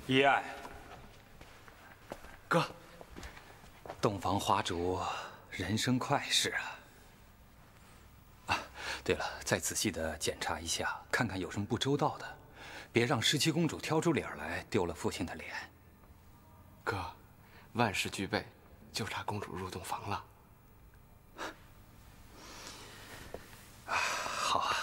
一爱， 哥， 洞房花烛，人生快事啊！啊，对了，再仔细的检查一下，看看有什么不周到的，别让17公主挑出理儿来，丢了父亲的脸。 哥，万事俱备，就差公主入洞房了。 好啊。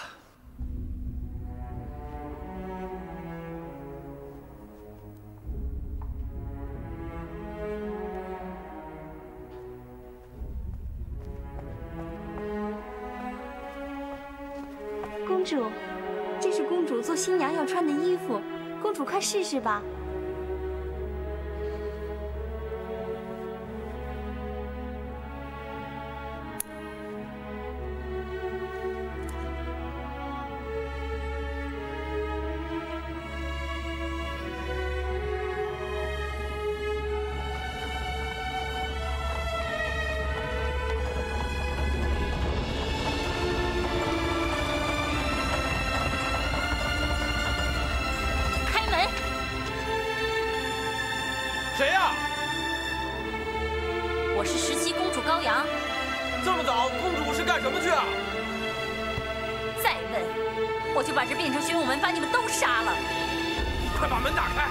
公主，这是公主做新娘要穿的衣服，公主快试试吧。 谁呀？ 我是17公主高阳。 这么早，公主是干什么去啊？ 再问，我就把这变成玄武门，把你们都杀了。 快把门打开！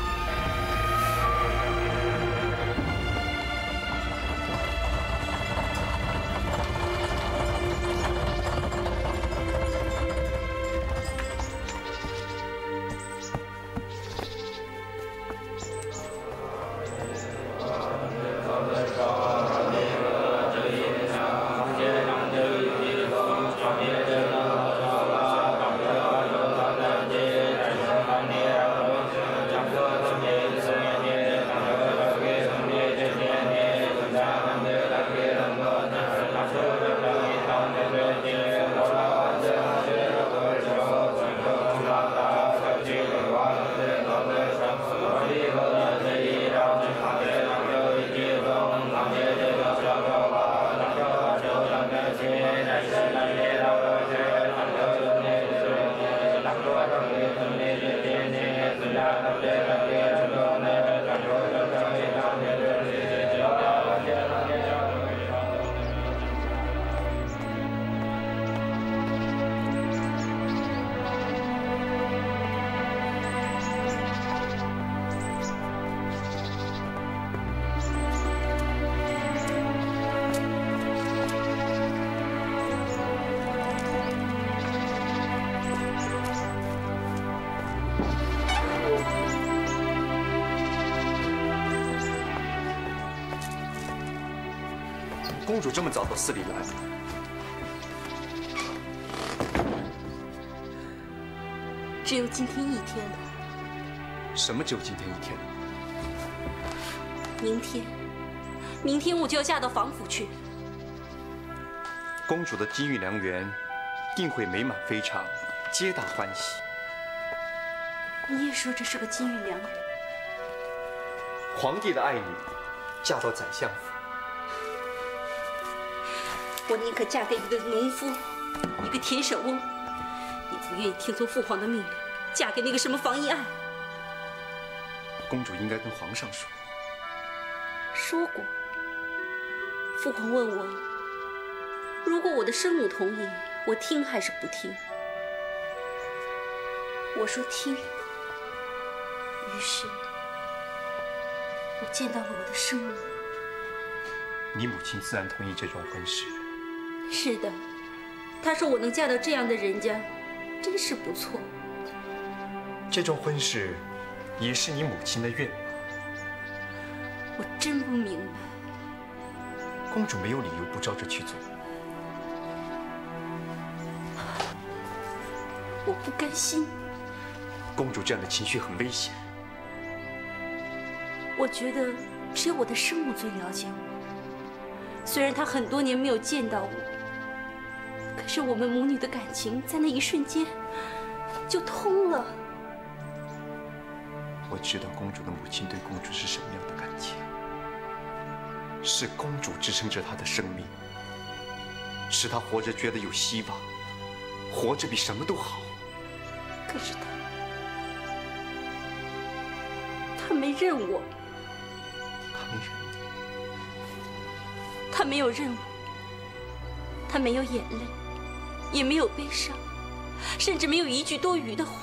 公主这么早到寺里来， 只有今天一天了。 什么只有今天一天？ 明天我就要嫁到房府去。 公主的金玉良缘定会美满非常，皆大欢喜。 你也说这是个金玉良缘？ 皇帝的爱女嫁到宰相府， 我宁可嫁给一个农夫，一个田舍翁，也不愿意听从父皇的命令，嫁给那个什么房一爱。 公主应该跟皇上说。 说过，父皇问我，如果我的生母同意，我听还是不听？我说听。于是，我见到了我的生母。 你母亲自然同意这桩婚事。 是的，她说我能嫁到这样的人家，真是不错。 这桩婚事也是你母亲的愿望。 我真不明白。 公主没有理由不照着去做。 我不甘心。 公主这样的情绪很危险。 我觉得只有我的生母最了解我。虽然她很多年没有见到我，可是我们母女的感情在那一瞬间就通了。 我知道公主的母亲对公主是什么样的感情，是公主支撑着她的生命，使她活着觉得有希望，活着比什么都好。 可是她他没认我， 他没认你， 他没有认我，他没有眼泪，也没有悲伤，甚至没有一句多余的话。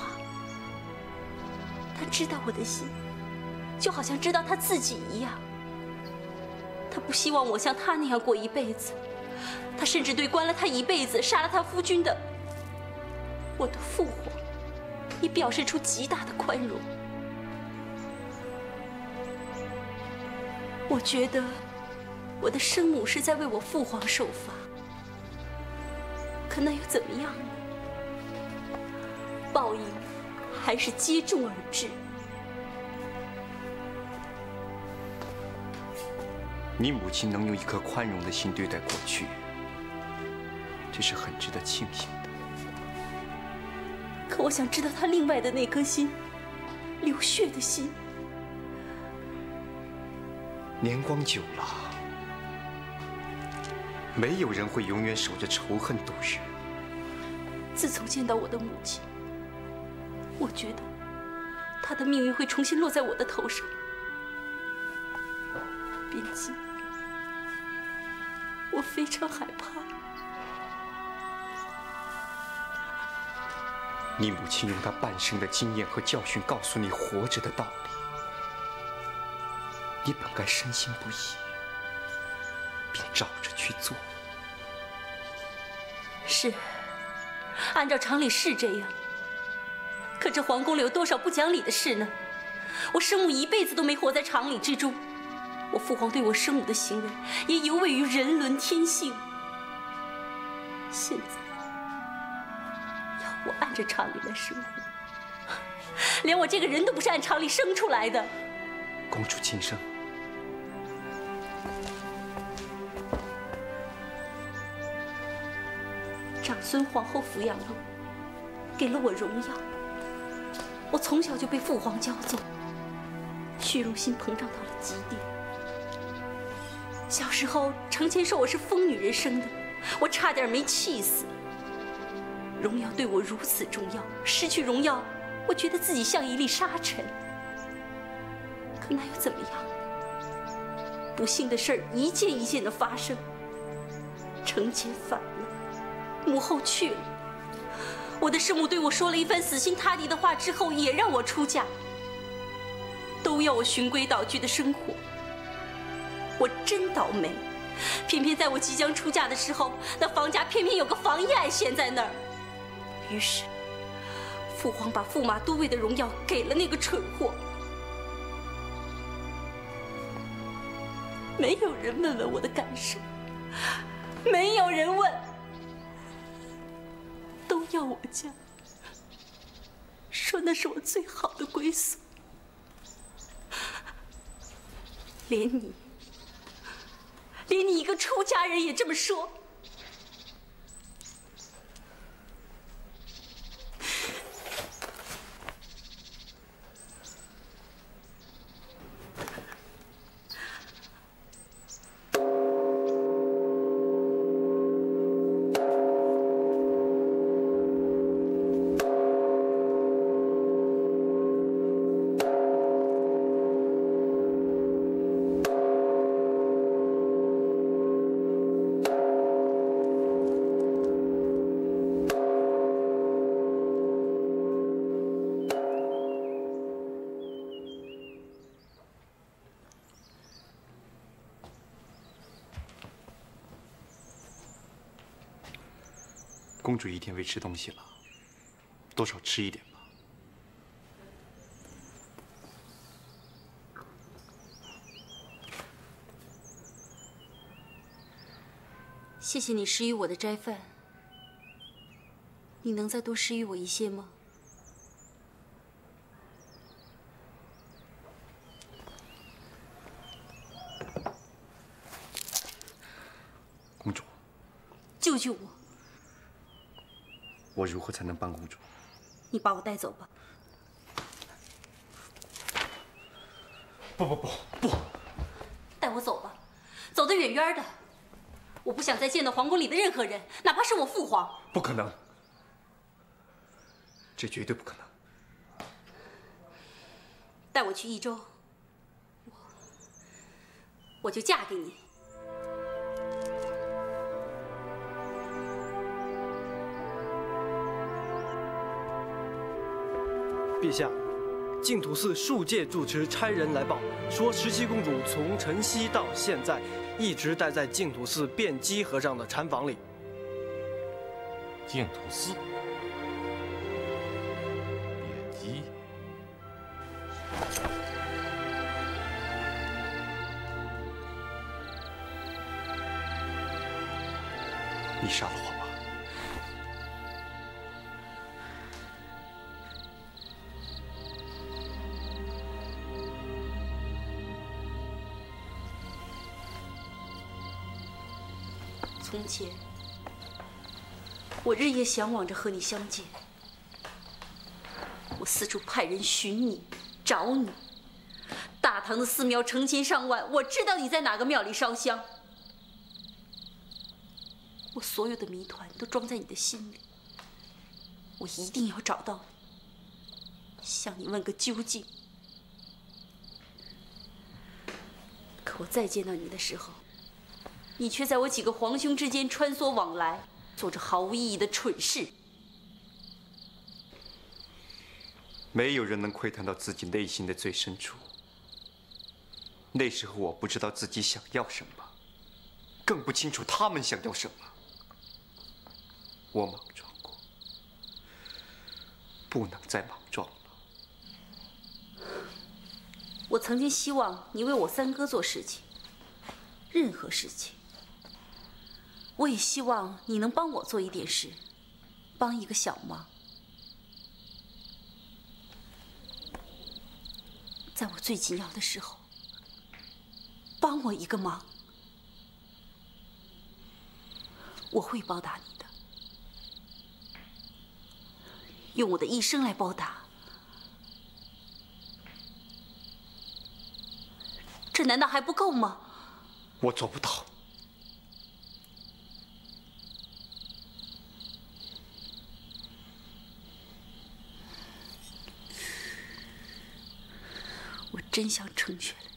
他知道我的心，就好像知道他自己一样。他不希望我像他那样过一辈子，他甚至对关了他一辈子、杀了他夫君的我的父皇，也表示出极大的宽容。我觉得我的生母是在为我父皇受罚，可那又怎么样呢？报应还是接踵而至。 你母亲能用一颗宽容的心对待过去，这是很值得庆幸的。 可我想知道她另外的那颗心，流血的心。 年光久了，没有人会永远守着仇恨度日。 自从见到我的母亲，我觉得她的命运会重新落在我的头上。边境，我非常害怕。 你母亲用她半生的经验和教训告诉你活着的道理，你本该深信不疑，并照着去做。 是，按照常理是这样。可这皇宫里有多少不讲理的事呢？我生母一辈子都没活在常理之中，我父皇对我生母的行为也有违于人伦天性。现在要我按着常理来生活，连我这个人都不是按常理生出来的。 公主亲生。 长孙皇后抚养了我，给了我荣耀。我从小就被父皇骄纵，虚荣心膨胀到了极点。小时候成前说我是疯女人生的，我差点没气死。荣耀对我如此重要，失去荣耀，我觉得自己像一粒沙尘。可那又怎么样？不幸的事儿一件一件的发生，成前反了。母后去了，我的生母对我说了一番死心塌地的话之后，也让我出嫁，都要我循规蹈矩的生活。我真倒霉，偏偏在我即将出嫁的时候，那房家偏偏有个房议案悬在那儿。于是，父皇把驸马都尉的荣耀给了那个蠢货。没有人问问我的感受，没有人问。都要我嫁，说那是我最好的归宿。连你一个出家人也这么说。 公主一天未吃东西了，多少吃一点吧。 谢谢你施予我的斋饭，你能再多施予我一些吗？ 公主， 救救我！ 我如何才能帮公主？ 你把我带走吧。 不！ 带我走吧，走得远远的。我不想再见到皇宫里的任何人，哪怕是我父皇。 不可能，这绝对不可能。 带我去益州。 我就嫁给你。 陛下，净土寺数届住持差人来报，说17公主从晨曦到现在，一直待在净土寺辩机和尚的禅房里。 净土寺辩机。 你杀了我吗？ 从前，我日夜向往着和你相见，我四处派人寻你、找你。大唐的寺庙成千上万，我知道你在哪个庙里烧香。 我所有的谜团都装在你的心里，我一定要找到你，向你问个究竟。可我再见到你的时候，你却在我几个皇兄之间穿梭往来，做着毫无意义的蠢事。 没有人能窥探到自己内心的最深处。那时候我不知道自己想要什么，更不清楚他们想要什么。 我莽撞过，不能再莽撞了。 我曾经希望你为我三哥做事情，任何事情。我也希望你能帮我做一点事，帮一个小忙。在我最紧要的时候，帮我一个忙，我会报答你的。 用我的一生来报答，这难道还不够吗？ 我做不到。 我真想成全了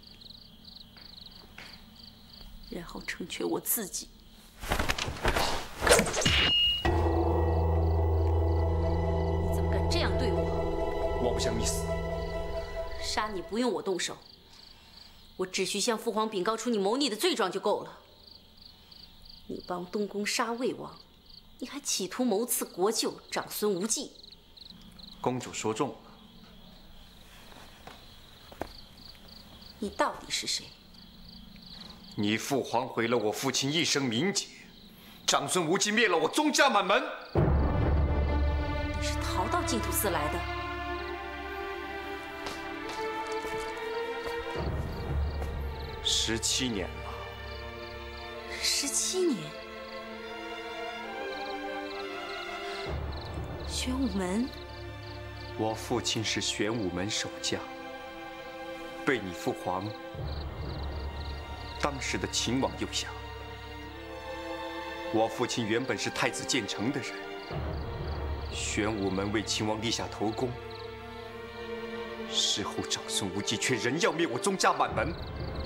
你，然后成全我自己。 我不想你死， 杀你不用我动手，我只需向父皇禀告出你谋逆的罪状就够了。你帮东宫杀魏王，你还企图谋刺国舅长孙无忌。 公主说中了。 你到底是谁？ 你父皇毁了我父亲一生名节，长孙无忌灭了我宗家满门。 你是逃到净土寺来的？ 17年了。 17年。玄武门。 我父亲是玄武门守将，被你父皇当时的秦王诱降。我父亲原本是太子建成的人，玄武门为秦王立下头功，事后长孙无忌却仍要灭我宗家满门。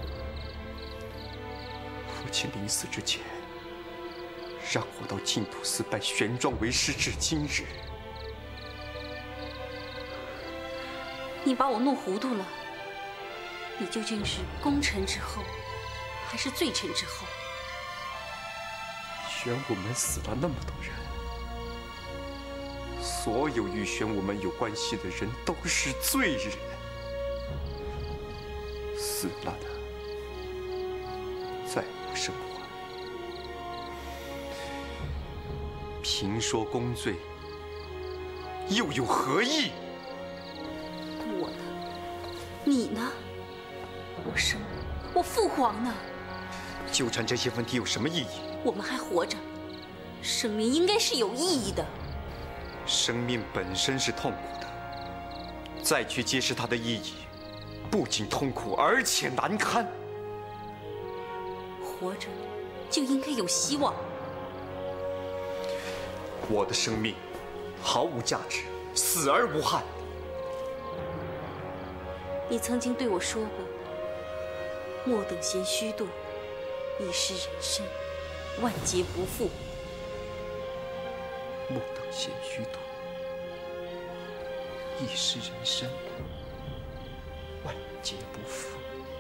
父亲临死之前，让我到净土寺拜玄奘为师，至今日。 你把我弄糊涂了。你究竟是功臣之后，还是罪臣之后？ 玄武门死了那么多人，所有与玄武门有关系的人都是罪人，死了的。 再无生还。评说公罪，又有何意？ 我呢？你呢？我生，我父皇呢？ 纠缠这些问题有什么意义？ 我们还活着，生命应该是有意义的。 生命本身是痛苦的，再去揭示它的意义，不仅痛苦，而且难堪。 活着就应该有希望。 我的生命毫无价值，死而无憾。 你曾经对我说过， 莫等闲虚度，一失人身，万劫不复。 莫等闲虚度，一失人身，万劫不复。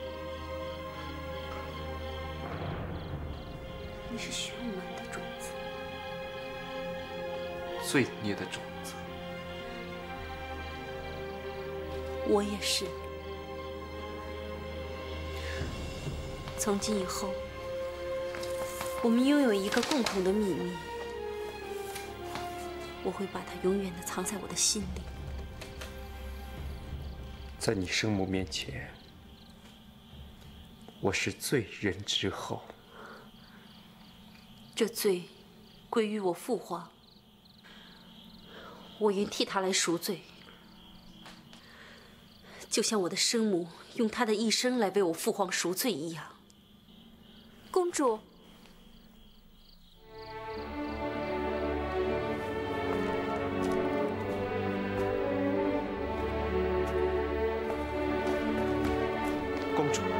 你是玄武门的种子， 罪孽的种子。 我也是。从今以后，我们拥有一个共同的秘密，我会把它永远的藏在我的心里。 在你生母面前，我是罪人之后。 这罪归于我父皇，我愿替他来赎罪，就像我的生母用她的一生来为我父皇赎罪一样。 公主， 公主。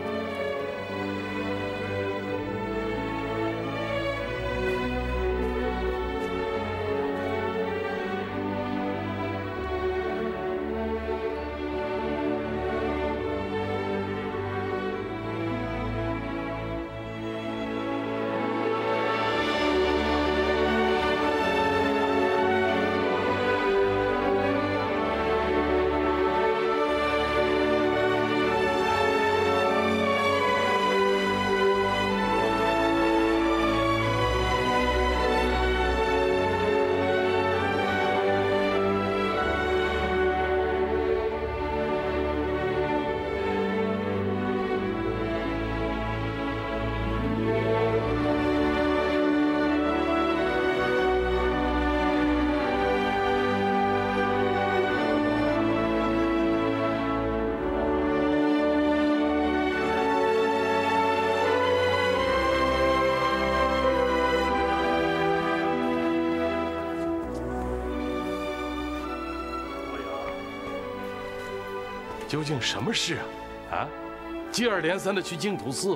究竟什么事啊？啊，接二连三的去净土寺。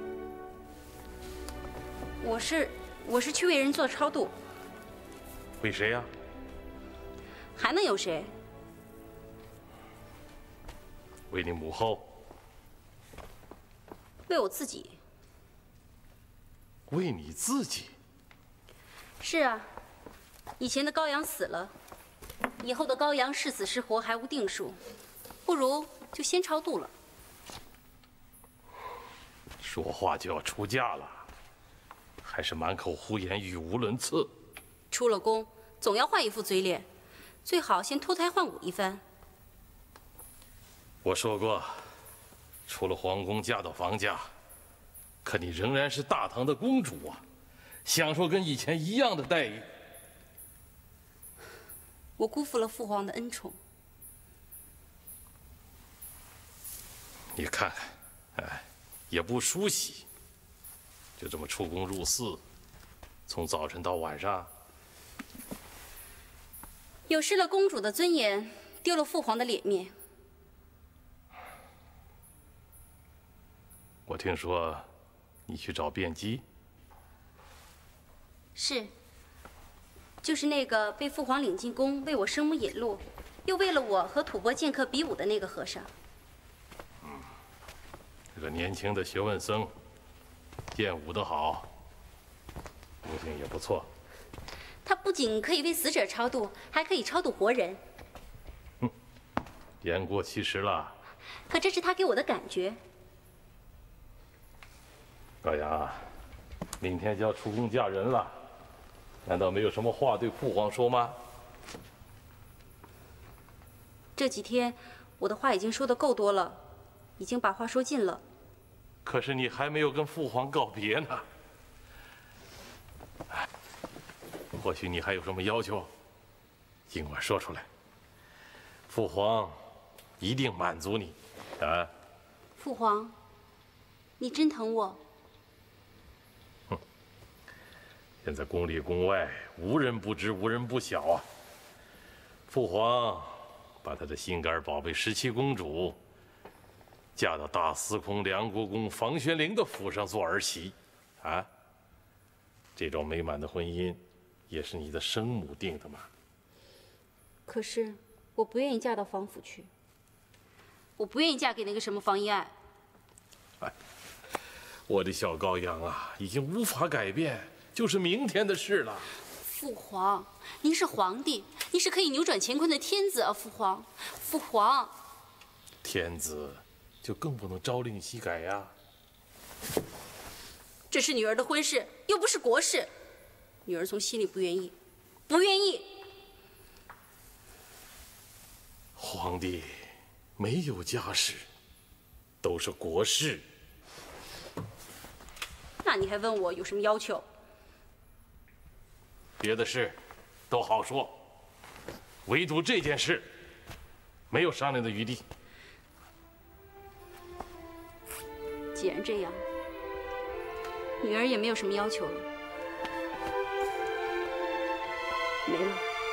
我是去为人做超度。 为谁呀？ 还能有谁？ 为你母后。 为我自己。 为你自己？ 是啊，以前的高阳死了，以后的高阳是死是活还无定数。不如就先超度了。 说话就要出嫁了，还是满口胡言，语无伦次。 出了宫，总要换一副嘴脸，最好先脱胎换骨一番。 我说过，出了皇宫嫁到房家，可你仍然是大唐的公主啊，享受跟以前一样的待遇。 我辜负了父皇的恩宠。 你看看，哎，也不梳洗，就这么出宫入寺，从早晨到晚上， 有失了公主的尊严，丢了父皇的脸面。 我听说你去找辩机， 是，就是那个被父皇领进宫为我生母引路，又为了我和吐蕃剑客比武的那个和尚。 这个年轻的学问僧，剑舞得好，悟性也不错。 他不仅可以为死者超度，还可以超度活人。 言过其实了。 可这是他给我的感觉。 高阳，明天就要出宫嫁人了，难道没有什么话对父皇说吗？ 这几天我的话已经说得够多了，已经把话说尽了。 可是你还没有跟父皇告别呢。或许你还有什么要求，尽管说出来，父皇一定满足你。啊！ 父皇，你真疼我。 现在宫里宫外无人不知，无人不晓啊。父皇把他的心肝宝贝17公主嫁到大司空梁国公房玄龄的府上做儿媳，啊，这桩美满的婚姻，也是你的生母定的嘛。 可是我不愿意嫁到房府去，我不愿意嫁给那个什么房一爱。 哎，我的小羔羊啊，已经无法改变，就是明天的事了。 父皇，您是皇帝，您是可以扭转乾坤的天子啊！父皇，父皇， 天子就更不能朝令夕改呀。 这是女儿的婚事，又不是国事，女儿从心里不愿意，不愿意。 皇帝没有家事，都是国事。 那你还问我有什么要求？ 别的事都好说，唯独这件事没有商量的余地。 既然这样，女儿也没有什么要求了，没了。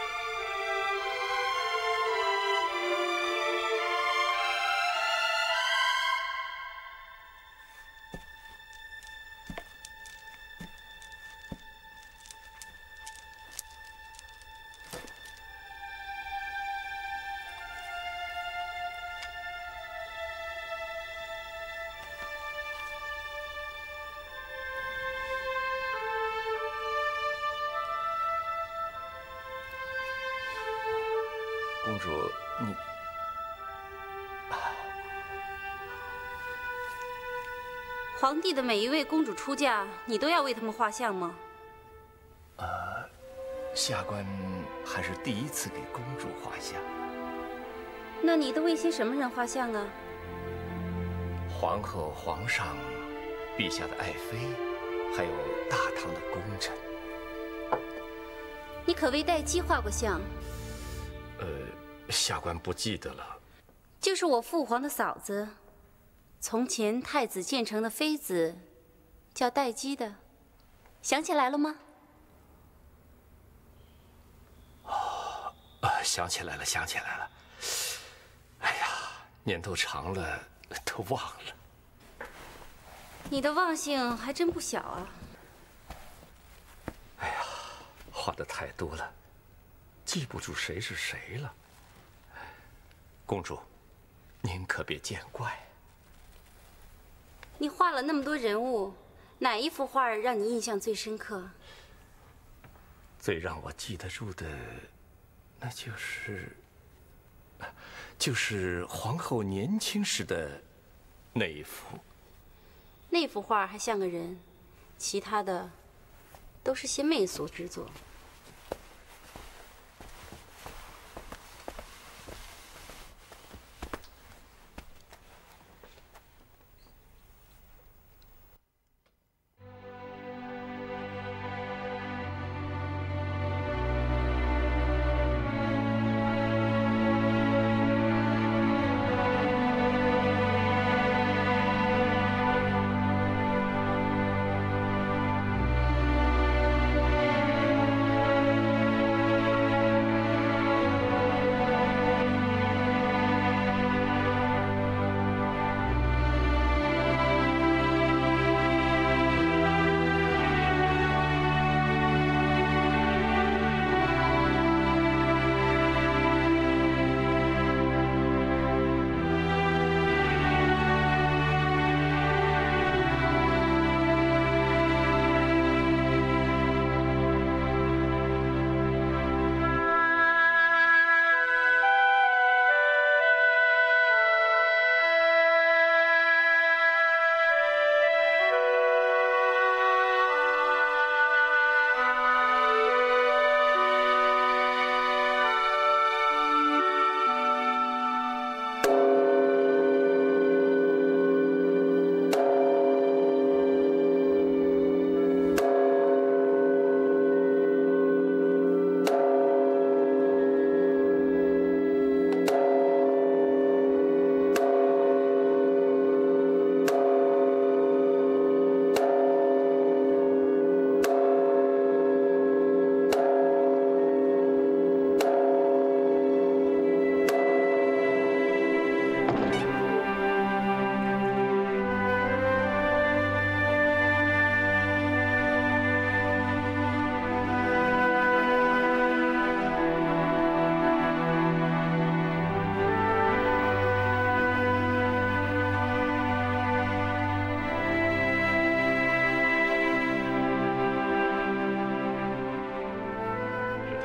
公主，你皇帝的每一位公主出嫁，你都要为他们画像吗？ 下官还是第一次给公主画像。 那你都为些什么人画像啊？ 皇后、皇上、陛下的爱妃，还有大唐的功臣。 你可为待姬画过像？ 下官不记得了。 就是我父皇的嫂子，从前太子建成的妃子，叫待姬的，想起来了吗？ 想起来了，想起来了。哎呀，年头长了，都忘了。 你的忘性还真不小啊！ 哎呀，画的太多了，记不住谁是谁了。公主，您可别见怪。 你画了那么多人物，哪一幅画让你印象最深刻？ 最让我记得住的，那就是皇后年轻时的那一幅。 那幅画还像个人，其他的都是些媚俗之作。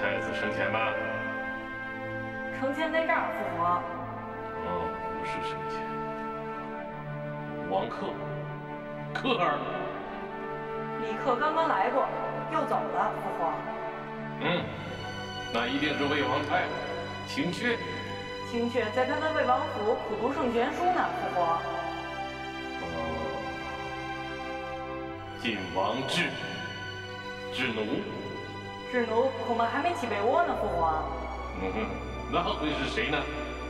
太子升迁吧？ 承前在这儿，父皇。 哦，不是升迁。王克，克儿。 李克刚刚来过，又走了，父皇。 那一定是魏王太后。青雀。 青雀在他的魏王府苦读圣贤书呢，父皇。 晋王志，智奴。 智奴恐怕还没起被窝呢，父皇。 那会是谁呢？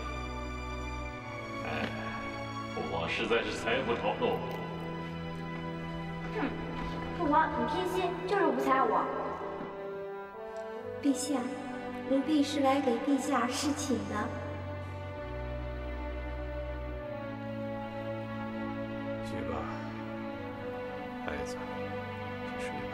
哎，父皇实在是猜不透。 父皇，你偏心，就是不猜我。 陛下，奴婢是来给陛下侍寝的。 去吧，孩子，去睡吧。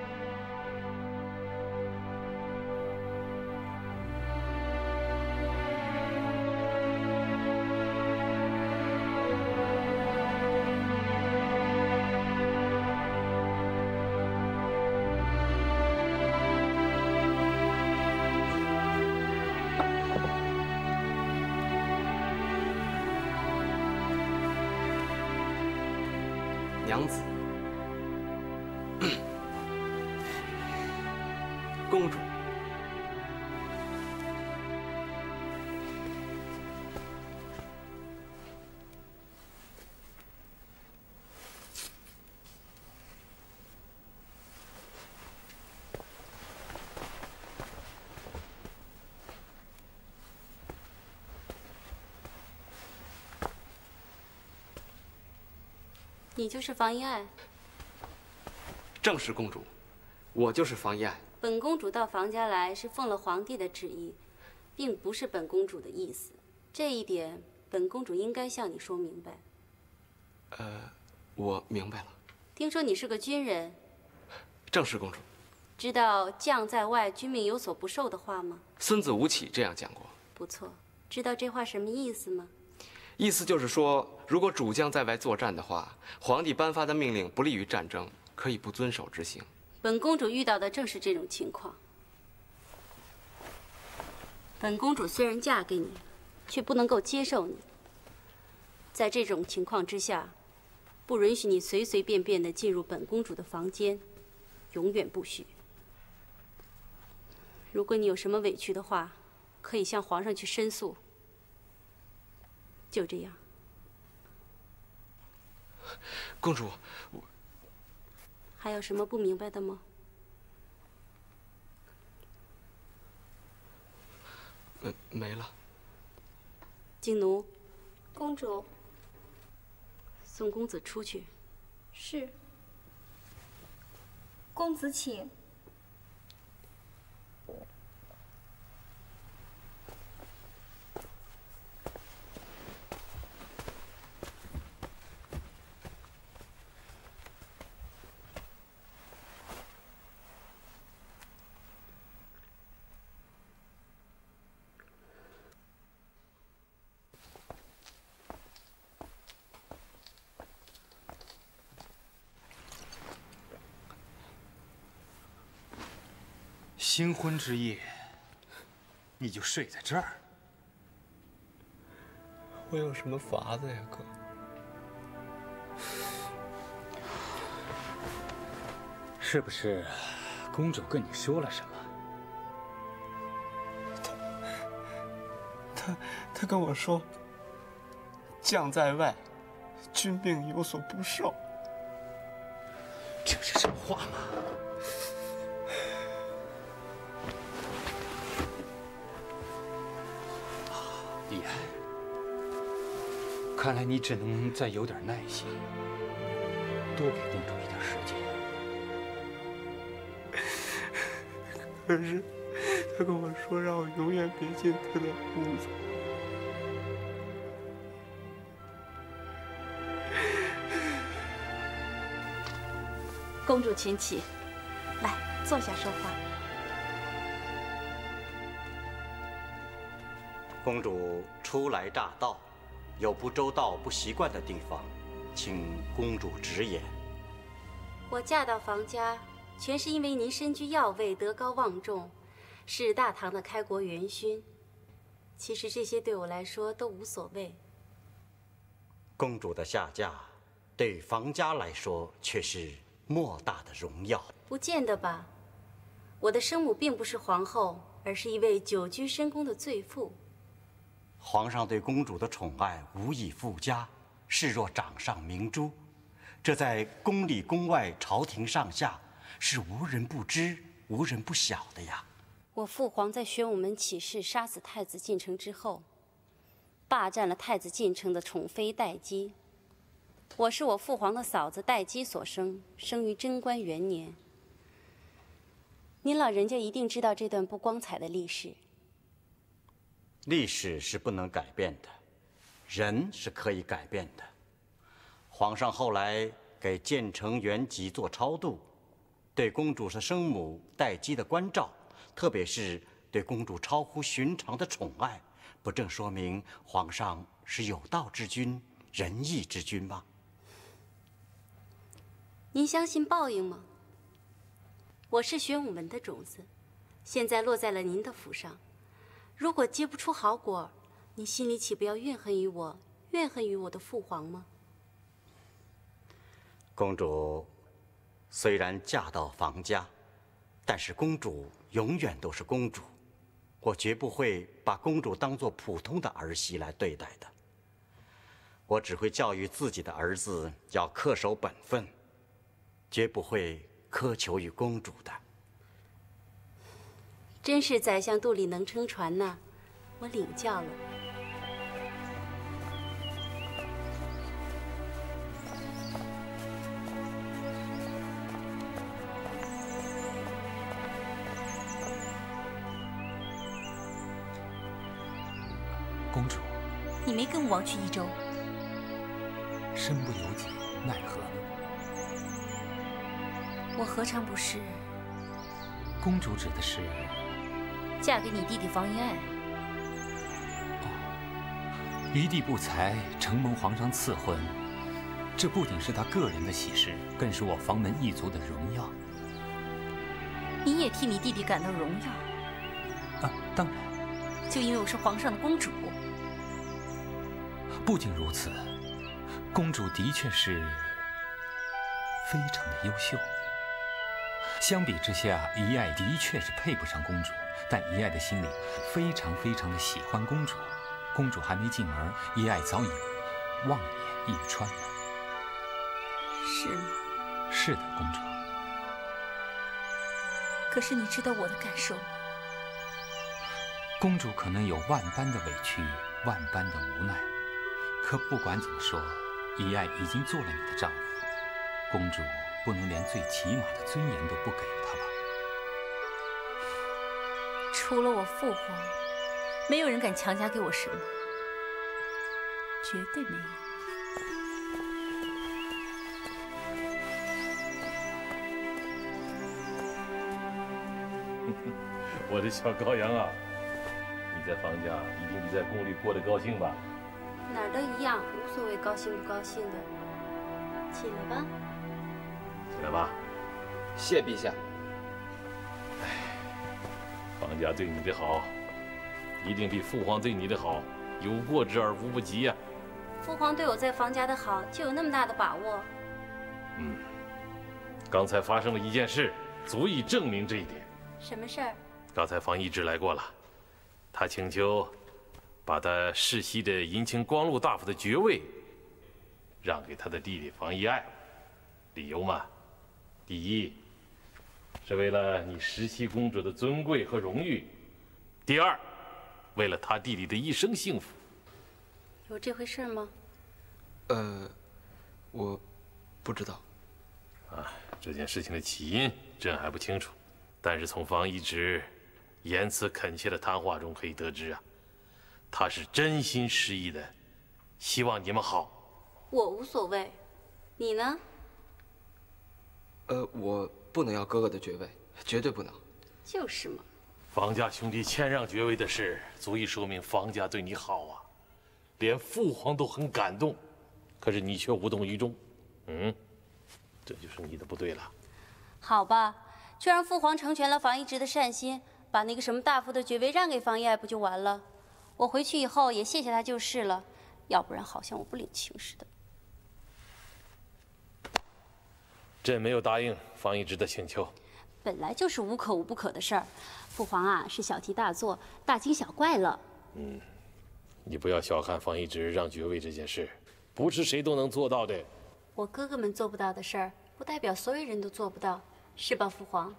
娘子，公主， 你就是房遗爱。 正是公主，我就是房遗爱。 本公主到房家来是奉了皇帝的旨意，并不是本公主的意思。这一点，本公主应该向你说明白。 我明白了。 听说你是个军人。 正是公主。 知道将在外，君命有所不受的话吗？ 孙子吴起这样讲过。 不错。知道这话什么意思吗？ 意思就是说，如果主将在外作战的话，皇帝颁发的命令不利于战争，可以不遵守执行。 本公主遇到的正是这种情况。本公主虽然嫁给你，却不能够接受你。在这种情况之下，不允许你随随便便地进入本公主的房间，永远不许。如果你有什么委屈的话，可以向皇上去申诉。就这样。 公主， 还有什么不明白的吗？ 没了。 静奴， 公主， 送公子出去。 是。公子请。 新婚之夜，你就睡在这儿？ 我有什么法子呀，哥？ 是不是公主跟你说了什么？ 他跟我说，将在外，君命有所不受。 这是什么话吗？李安，看来你只能再有点耐心，多给公主一点时间。 可是，他跟我说让我永远别进他的屋子。 公主请起，来坐下说话。 公主初来乍到，有不周到、不习惯的地方，请公主直言。 我嫁到房家，全是因为您身居要位，德高望重， 是大唐的开国元勋。其实这些对我来说都无所谓。 公主的下嫁，对房家来说却是莫大的荣耀。 不见得吧？我的生母并不是皇后，而是一位久居深宫的罪妇。 皇上对公主的宠爱无以复加，视若掌上明珠。这在宫里宫外、朝廷上下是无人不知、无人不晓的呀。 我父皇在玄武门起事杀死太子进城之后，霸占了太子进城的宠妃戴姬。我是我父皇的嫂子戴姬所生，生于贞观元年。您老人家一定知道这段不光彩的历史。 历史是不能改变的，人是可以改变的。皇上后来给建成原籍做超度，对公主是生母戴姬的关照，特别是对公主超乎寻常的宠爱，不正说明皇上是有道之君、仁义之君吗？ 您相信报应吗？我是玄武门的种子，现在落在了您的府上。如果结不出好果，您心里岂不要怨恨于我，怨恨于我的父皇吗？ 公主虽然嫁到房家，但是公主永远都是公主，我绝不会把公主当作普通的儿媳来对待的。我只会教育自己的儿子要恪守本分，绝不会苛求于公主的。 真是宰相肚里能撑船呐，我领教了。 公主， 你没跟武王去益州？ 身不由己，奈何呢？ 我何尝不是？ 公主指的是嫁给你弟弟房遗爱。 余弟不才，承蒙皇上赐婚，这不仅是他个人的喜事，更是我房门一族的荣耀。 你也替你弟弟感到荣耀？ 啊，当然。 就因为我是皇上的公主。 不仅如此，公主的确是非常的优秀。相比之下，遗爱的确是配不上公主，但遗爱的心里非常非常的喜欢公主。公主还没进门，遗爱早已望眼欲穿了。 是吗？ 是的，公主。 可是你知道我的感受吗？ 公主可能有万般的委屈，万般的无奈，可不管怎么说，遗爱已经做了你的丈夫，公主不能连最起码的尊严都不给他吧？ 除了我父皇，没有人敢强加给我什么，绝对没有。 我的小羔羊啊，你在房家一定比在宫里过得高兴吧？ 哪儿都一样，无所谓高兴不高兴的。起来吧。 起来吧。 谢陛下。 房家对你的好，一定比父皇对你的好有过之而无不及呀。 父皇对我在房家的好，就有那么大的把握？ 刚才发生了一件事，足以证明这一点。 什么事儿？ 刚才房一之来过了，他请求把他世袭的银青光禄大夫的爵位让给他的弟弟房遗爱。理由嘛，第一是为了你实习公主的尊贵和荣誉，第二，为了他弟弟的一生幸福。 有这回事吗？ 我不知道。 这件事情的起因朕还不清楚，但是从房一直言辞恳切的谈话中可以得知啊，他是真心实意的希望你们好。 我无所谓，你呢？ 我不能要哥哥的爵位，绝对不能。 就是嘛。 房家兄弟谦让爵位的事，足以说明房家对你好啊，连父皇都很感动，可是你却无动于衷。这就是你的不对了。 好吧，就让父皇成全了房一直的善心，把把那个什么大夫的爵位让给方一爱不就完了？我回去以后也谢谢他就是了，要不然好像我不领情似的。 朕没有答应方一之的请求。 本来就是无可无不可的事儿，父皇啊是小题大做，大惊小怪了。 你不要小看方一之让爵位这件事，不是谁都能做到的。 我哥哥们做不到的事儿，不代表所有人都做不到，是吧，父皇？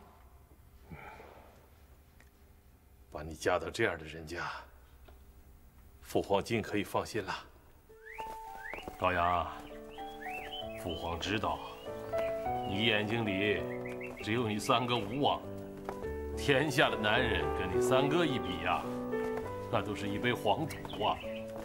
把你嫁到这样的人家，父皇尽可以放心了。高阳，父皇知道，你眼睛里只有你三哥吴王，天下的男人跟你三哥一比呀，那都是一杯黄土啊。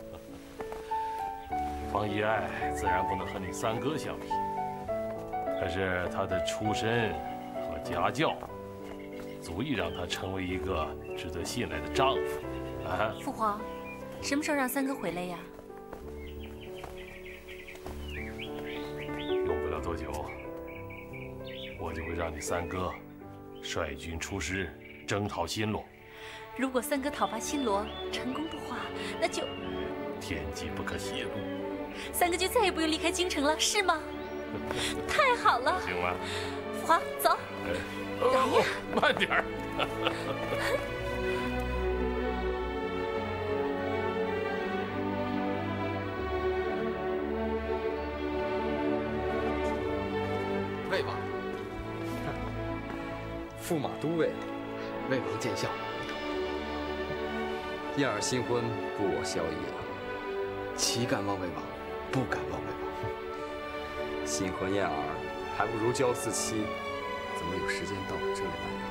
方一爱自然不能和你三哥相比，可是他的出身和家教，足以让他成为一个值得信赖的丈夫啊！ 父皇，什么时候让三哥回来呀？ 用不了多久，我就会让你三哥率军出师征讨新罗。 如果三哥讨伐新罗成功的话，那就天机不可泄露， 三哥就再也不用离开京城了，是吗？太好了！ 行吗？ 父皇，走。来呀！ 慢点儿。 魏王，驸马都尉，魏王见笑。燕儿新婚，不我萧绎啊！岂敢忘魏王，不敢忘魏王。新婚燕儿，还不如娇四妻，怎么有时间到我这里来呀？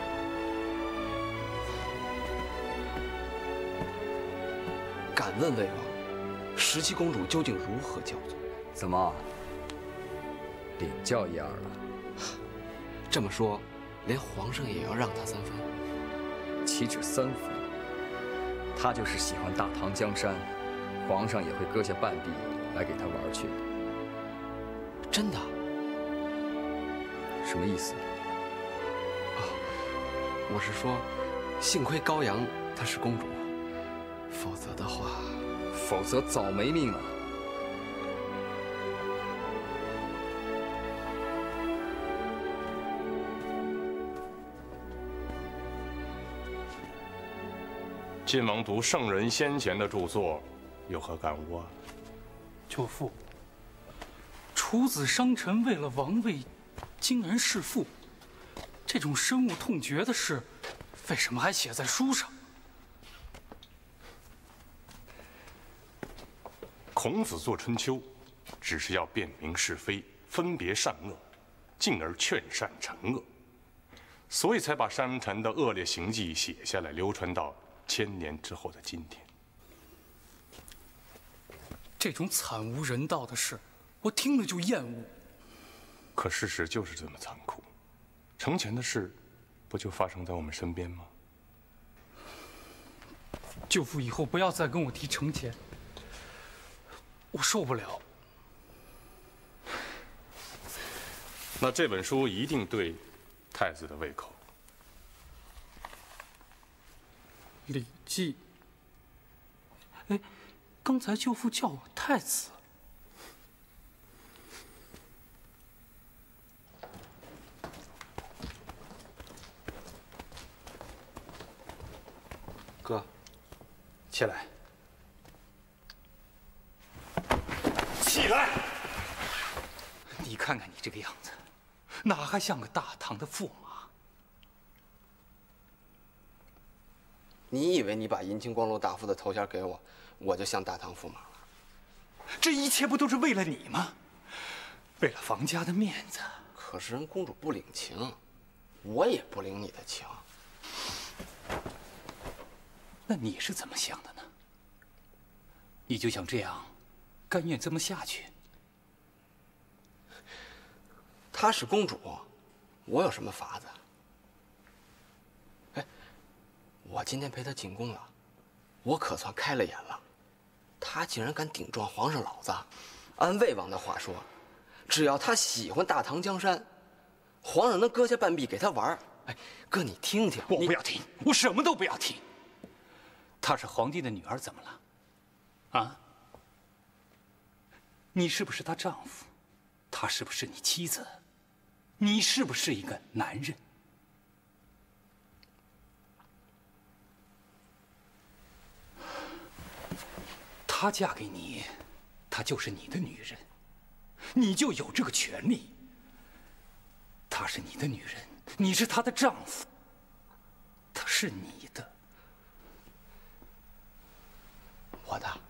敢问魏王，十七公主究竟如何教宗？怎么，领教燕儿了？这么说，连皇上也要让她三分？岂止三分？她就是喜欢大唐江山，皇上也会割下半臂来给她玩去。真的？什么意思？啊，我是说，幸亏高阳她是公主，否则的话，否则早没命了。 晋王读圣人先贤的著作，有何感悟啊？ 舅父，处子商臣为了王位，惊人弑父，这种深恶痛绝的事，为什么还写在书上？ 孔子作《春秋》，只是要辨明是非，分别善恶，进而劝善惩恶，所以才把商臣的恶劣行迹写下来，流传到1000年之后的今天。 这种惨无人道的事，我听了就厌恶。 可事实就是这么残酷，从前的事，不就发生在我们身边吗？ 舅父以后不要再跟我提从前，我受不了。 那这本书一定对太子的胃口。 《礼记》。哎，刚才舅父叫我太子。 哥，起来。 起来！你看看你这个样子，哪还像个大唐的驸马？ 你以为你把银青光禄大夫的头衔给我，我就像大唐驸马了？ 这一切不都是为了你吗？为了房家的面子。 可是人公主不领情，我也不领你的情。 那你是怎么想的呢？你就想这样，甘愿这么下去？ 她是公主，我有什么法子？哎，我今天陪她进宫了，我可算开了眼了。她竟然敢顶撞皇上老子！按魏王的话说，只要她喜欢大唐江山，皇上能割下半臂给她玩， 哎，哥，你听听， 我不要听，我什么都不要听。她是皇帝的女儿，怎么了？啊？你是不是她丈夫？她是不是你妻子？你是不是一个男人？她嫁给你，她就是你的女人，你就有这个权利。她是你的女人，你是她的丈夫，她是你的。 我的。